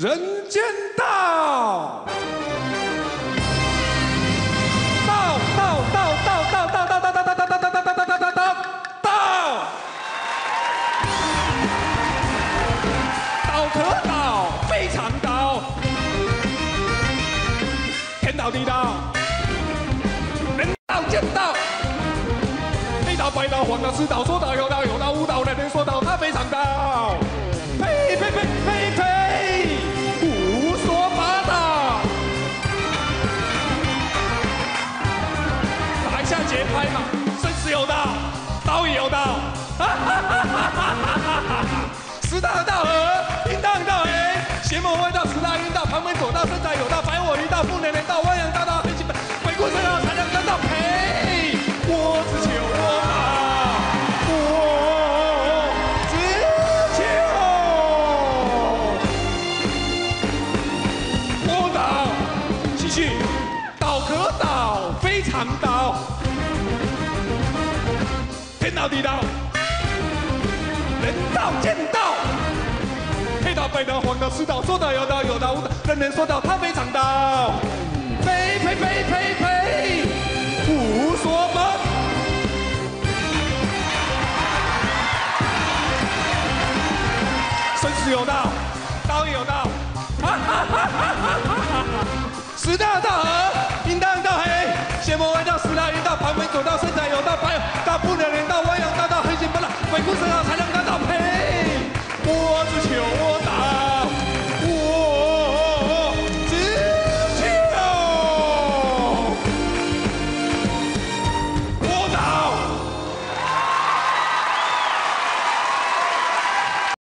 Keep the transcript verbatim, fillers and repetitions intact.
人间道，道道道道道道道道道道道道道道道道道道，道可道，非常道，天道地道，人道见道，黑道白道黄道赤道，说道有道有道无道，人人说道他非常道，呸呸呸呸呸。 节拍嘛，生死有道，道也有道，哈哈哈哈哈哈！十大道合，应当道合，邪魔歪道，十大阴道，旁门左道，身材有道，反我一道，不能人道，弯阳大道，黑气本，鬼谷神道，才能得道，呸！我只求我道，我只求我道，继续，道可道，非常道。 天道地道，人道见道，黑道白道黄道赤道，说道有道有道无道，人人说道他非常道，呸呸呸呸呸，胡说八道。生死有道，道也有道，哈哈哈哈哈哈！十大道合，应当道合，邪魔歪道，十大阴道，旁门左道，身材有道，白道不能人道，弯阳大道，黑心不道，鬼谷神道。